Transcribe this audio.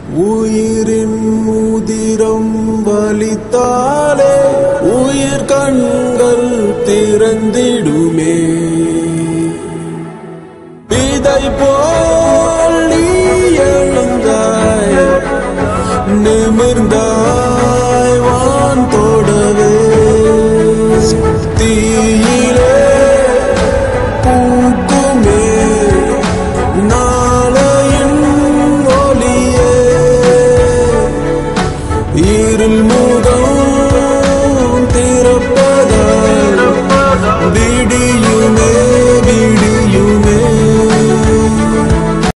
உயிரின் உதிரம் வலித்தாலே உயிர் கண்கள் திறந்திடுமே. விதை போ